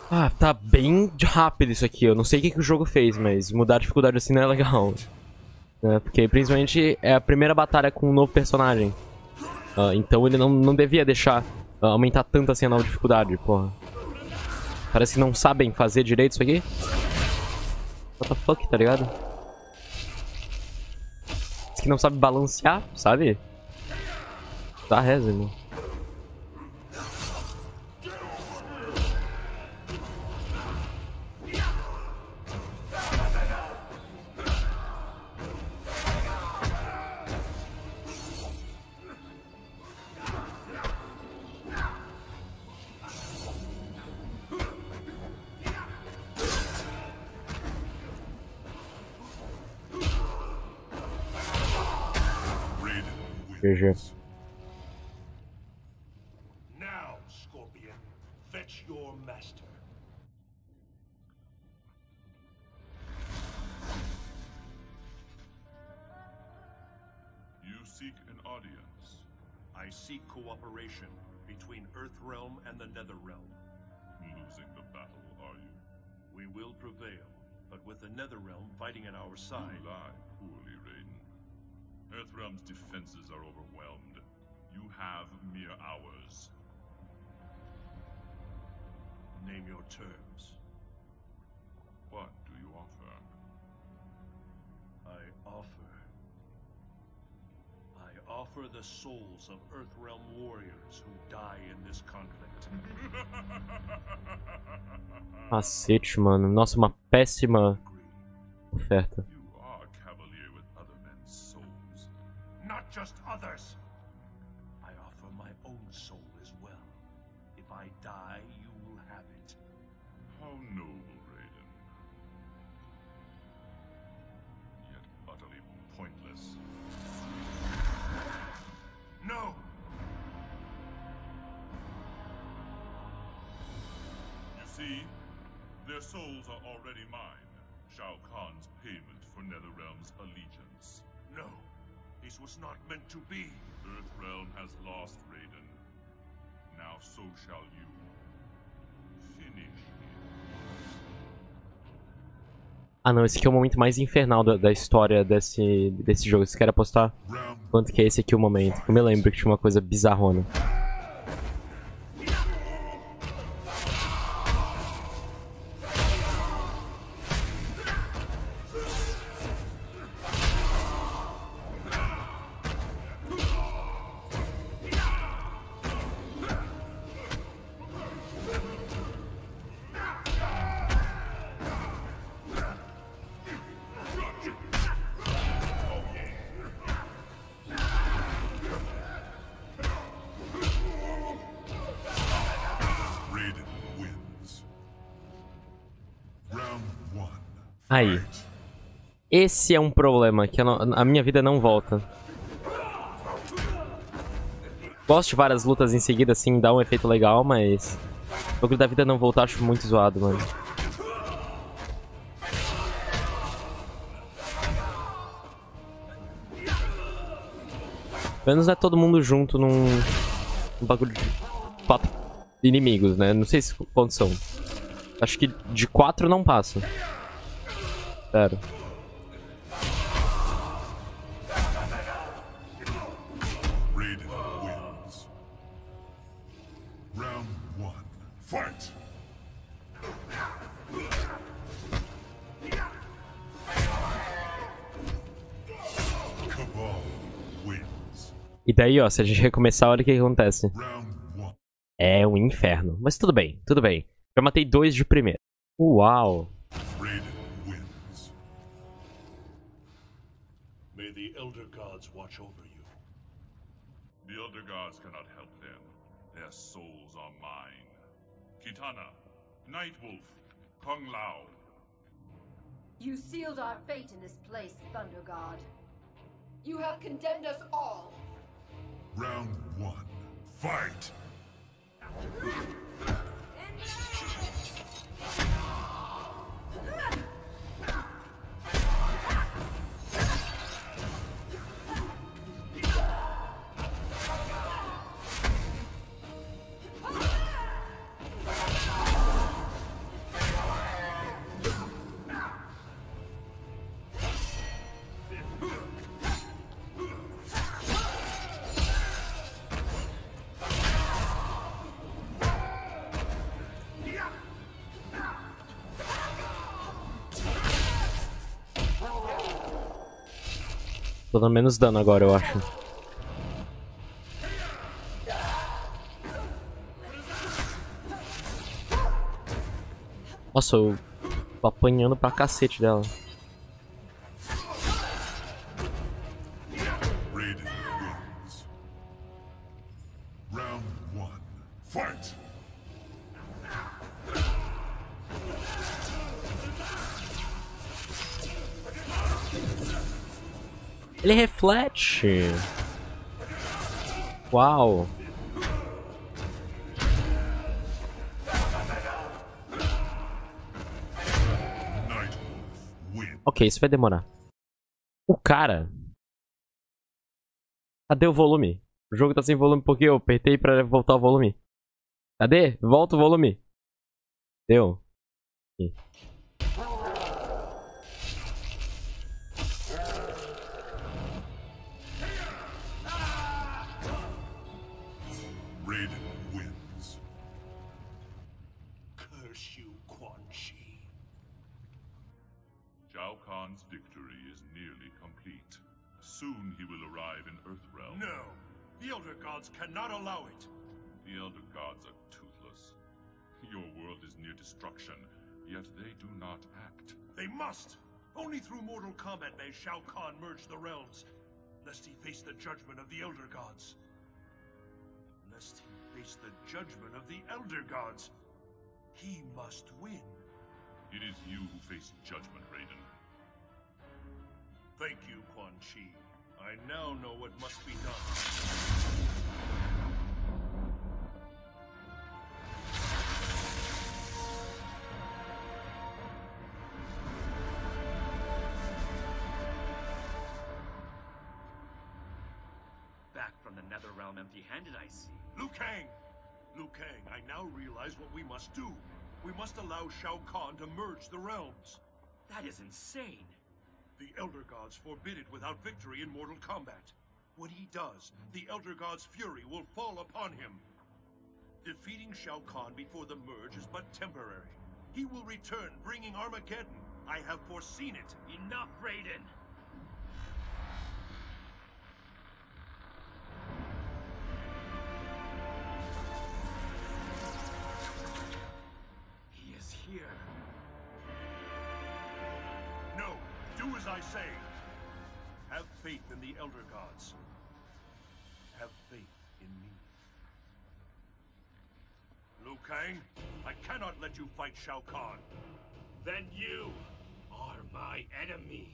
Ah, tá bem rápido isso aqui. Eu não sei o que, que o jogo fez, mas mudar a dificuldade assim não é legal. É, porque principalmente é a primeira batalha com um novo personagem. Uh, então ele não, não devia deixar uh, aumentar tanto assim a nova dificuldade, porra. Parece que não sabem fazer direito isso aqui. What the fuck, tá ligado? Parece que não sabe balancear, sabe? Dá reza, mano. G G. Now, Scorpion, fetch your master. You seek an audience. I seek cooperation between Earthrealm and the Netherrealm. Losing the battle, are you? We will prevail, but with the Netherrealm fighting at our side. You lie poorly, Raiden. Earthrealm's defenses are overwhelmed. You have mere hours. Name your terms. What do you offer? I offer... I offer the souls of Earthrealm warriors who die in this conflict. Cacete, mano. Nossa, uma péssima oferta. Not just others. I offer my own soul as well. If I die, you will have it. How noble, Raiden. Yet utterly pointless. No! You see, their souls are already mine. Shao Kahn's payment for Netherrealm's allegiance. No. This was not meant to be. Earthrealm has lost, Raiden. Now so shall you. Finish him. Ah não, esse aqui é o momento mais infernal da, da história desse, desse jogo. Você quer apostar quanto que é esse aqui o momento? Eu me lembro que tinha uma coisa bizarrona. Aí. Esse é um problema, que a, no... a minha vida não volta. Gosto de várias lutas em seguida, assim, dá um efeito legal, mas... o bagulho da vida não voltar acho muito zoado, mano. Pelo menos não é todo mundo junto num... num bagulho de quatro inimigos, né? Não sei se quantos são. Acho que de quatro não passa. Sério. Raiden wins. Round one. Fight! Cabal wins. E daí, ó, se a gente recomeçar, olha o que que acontece. É um inferno. Mas tudo bem, tudo bem. Já matei dois de primeira. Uau! May the Elder Gods watch over you. The Elder Gods cannot help them. Their souls are mine. Kitana, Nightwolf, Kung Lao. You sealed our fate in this place, Thunder God. You have condemned us all. Round one. Fight! Tô dando menos dano agora, eu acho. Nossa, eu tô apanhando pra cacete dela. Ele reflete. Uau. Ok, isso vai demorar. O cara... Cadê o volume? O jogo tá sem volume porque eu apertei pra voltar o volume. Cadê? Volta o volume. Deu. Aqui. Raiden wins. Curse you, Quan Chi. Shao Kahn's victory is nearly complete. Soon he will arrive in Earthrealm. No! The Elder Gods cannot allow it! The Elder Gods are toothless. Your world is near destruction, yet they do not act. They must! Only through mortal combat may Shao Kahn merge the realms, lest he face the judgment of the Elder Gods. Lest he face the judgment of the Elder Gods. He must win. It is you who face judgment, Raiden. Thank you, Quan Chi. I now know what must be done. Back from the Netherrealm empty-handed, I see. Liu Kang! Liu Kang, I now realize what we must do. We must allow Shao Kahn to merge the realms. That is insane. The Elder Gods forbid it without victory in mortal combat. When he does, the Elder Gods' fury will fall upon him. Defeating Shao Kahn before the merge is but temporary. He will return, bringing Armageddon. I have foreseen it. Enough, Raiden! He is here. No, do as I say. Have faith in the Elder Gods. Have faith in me. Liu Kang, I cannot let you fight Shao Kahn. Then you are my enemy.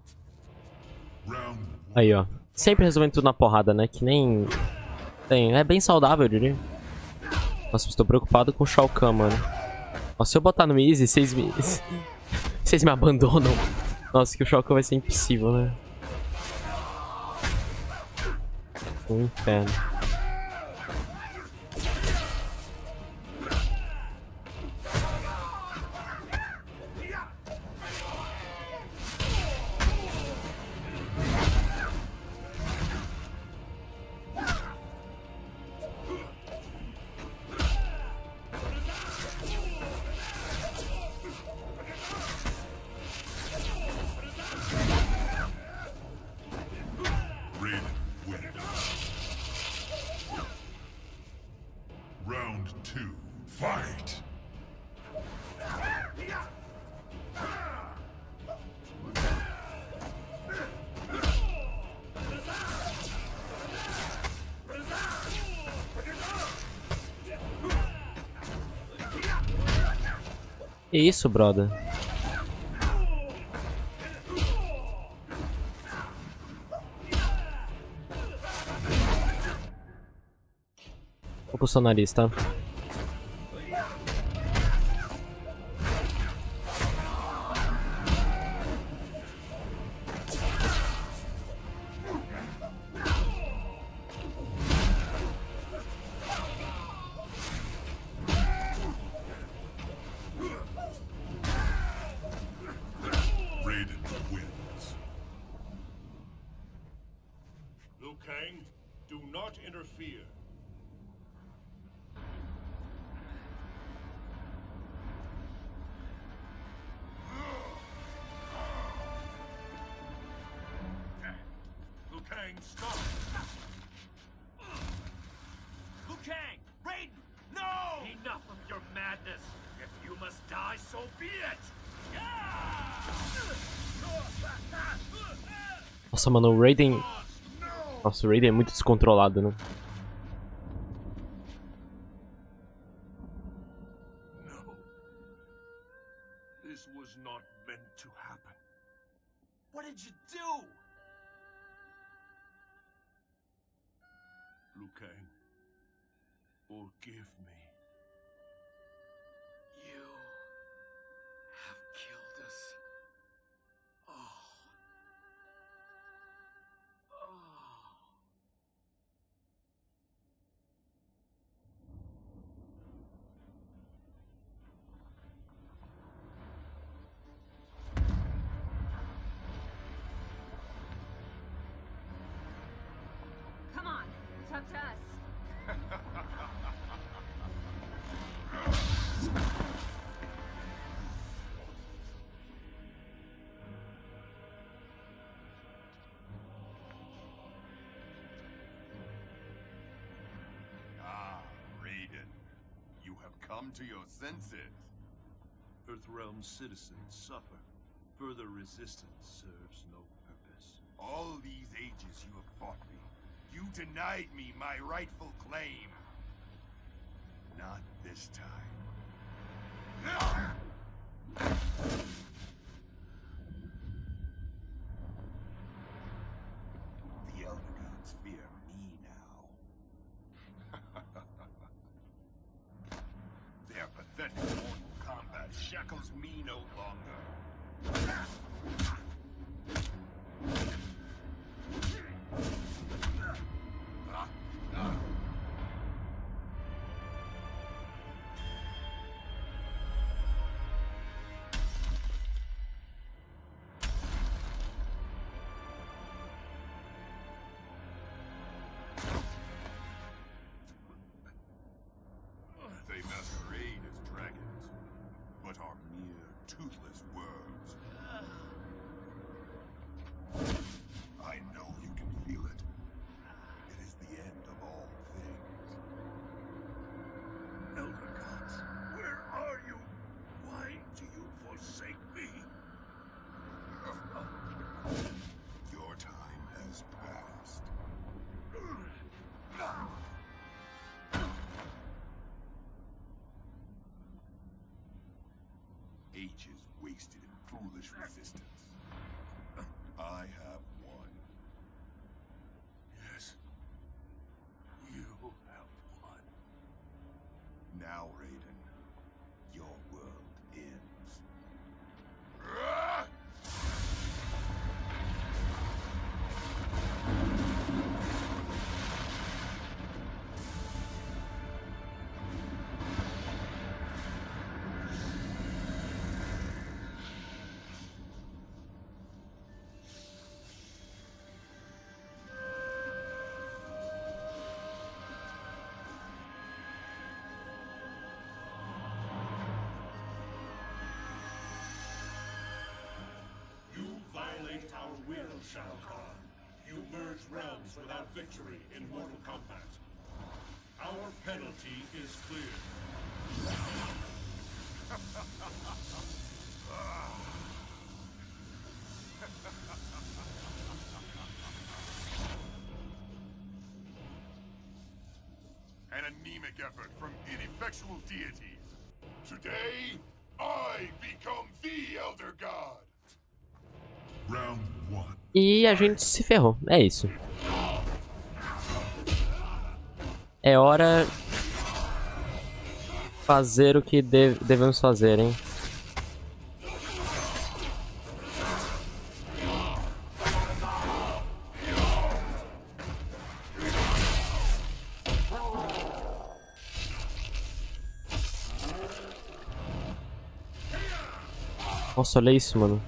Aí, ó. Sempre resolvendo tudo na porrada, né? Que nem... Tem. É bem saudável, eu diria. Nossa, estou preocupado com o Shao Kahn, mano. Nossa, se eu botar no Easy, vocês me... Vocês me abandonam. Nossa, que o Shao Kahn vai ser impossível, né? Um inferno. Round two, fight! Que isso, brother? Vou pro seu nariz, tá? Raiden wins. Liu Kang, do not interfere. Time stop. Liu Kang! Raiden! No! Enough of your madness. If you must die, so be it. Nossa, mano, o Raiden... Nossa, o Raiden é muito descontrolado, né? This was not meant to happen. What did you do? Liu Kang, forgive me. You have killed us all. Oh. Come on, it's up to us. Ah, Raiden. You have come to your senses. Earthrealm citizens suffer. Further resistance serves no purpose. All these ages you have fought me. You denied me my rightful claim. Not this time. The Elder Gods fear me now. Their pathetic mortal combat shackles me no longer. They masquerade as dragons, but are mere toothless worms. I know you can feel it. It is the end of all things. Elder Gods, where are you? Why do you forsake me? Your time has passed. Ages wasted in foolish resistance. I have won. Yes. You have won. Now, Raiden, your world ends. Violate our will, Shao Kahn. You merge realms without victory in Mortal Kombat. Our penalty is clear. An anemic effort from ineffectual deities. Today, I become the Elder God. Round one. E a gente se ferrou. É isso. É hora fazer o que deve, devemos fazer, hein? Nossa, olha isso, mano.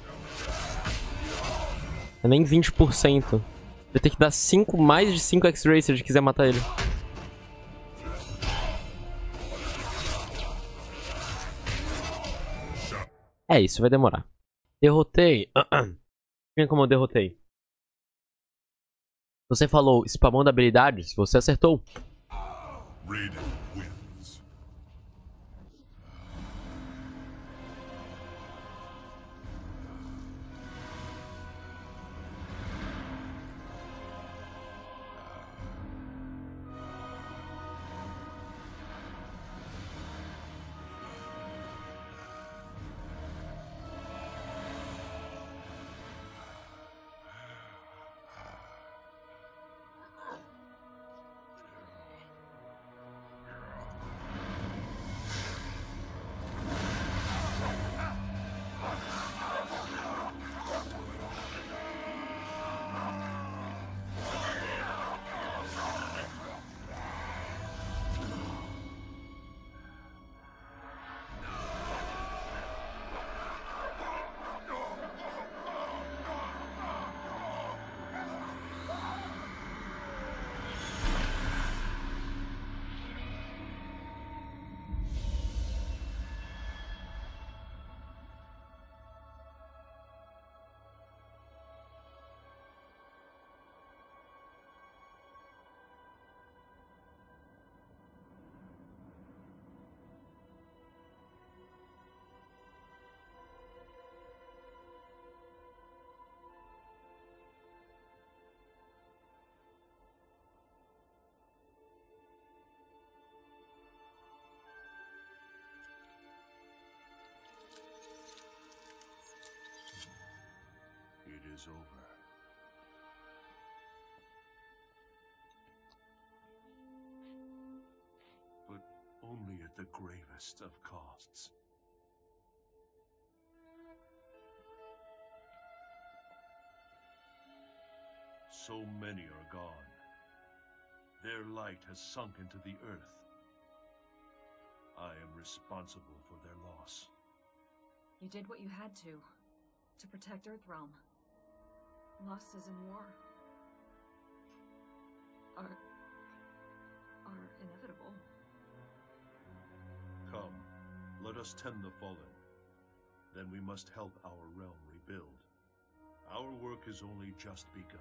É nem vinte por cento. Vai ter que dar cinco, mais de cinco X-Ray se a gente quiser matar ele. É isso, vai demorar. Derrotei. Vem como eu derrotei. Você falou spamando habilidades, você acertou. Raiden wins. It is over. But only at the gravest of costs. So many are gone. Their light has sunk into the earth. I am responsible for their loss. You did what you had to, to protect Earthrealm. Losses in war are... are inevitable. Come, let us tend the fallen. Then we must help our realm rebuild. Our work is only just begun.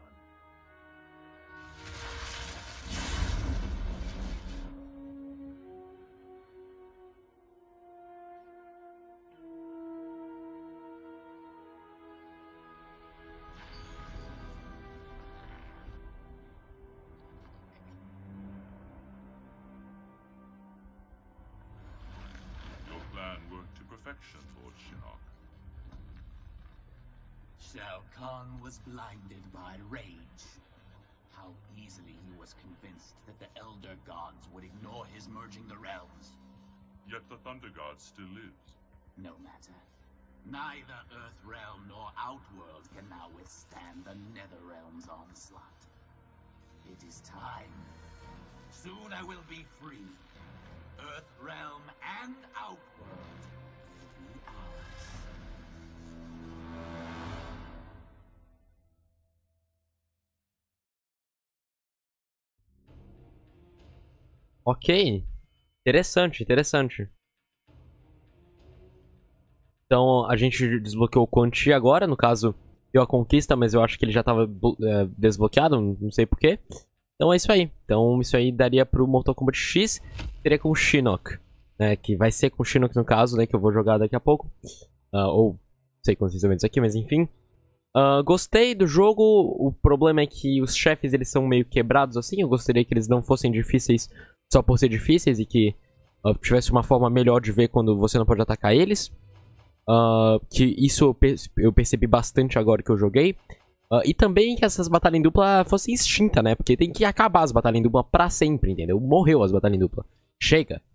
Lord Shinnok. Shao Kahn was blinded by rage. How easily he was convinced that the Elder Gods would ignore his merging the realms. Yet the Thunder God still lives. No matter. Neither Earthrealm nor Outworld can now withstand the Netherrealm's onslaught. It is time. Soon I will be free. Earthrealm and Outworld will be ours. Ok. Interessante, interessante. Então a gente desbloqueou o Quan Chi agora, no caso deu a conquista, mas eu acho que ele já estava é, desbloqueado, não sei porquê. Então é isso aí. Então isso aí daria pro Mortal Kombat X, teria com o Shinnok, né, que vai ser com o Shinnok no caso, né, que eu vou jogar daqui a pouco. Uh, ou não sei quantos eventos aqui, mas enfim. Uh, gostei do jogo, o problema é que os chefes eles são meio quebrados assim, eu gostaria que eles não fossem difíceis só por ser difíceis e que uh, tivesse uma forma melhor de ver quando você não pode atacar eles. Uh, que isso eu, per eu percebi bastante agora que eu joguei. Uh, e também que essas batalhas em dupla fossem extintas, né? Porque tem que acabar as batalhas em dupla pra sempre, entendeu? Morreu as batalhas em dupla. Chega.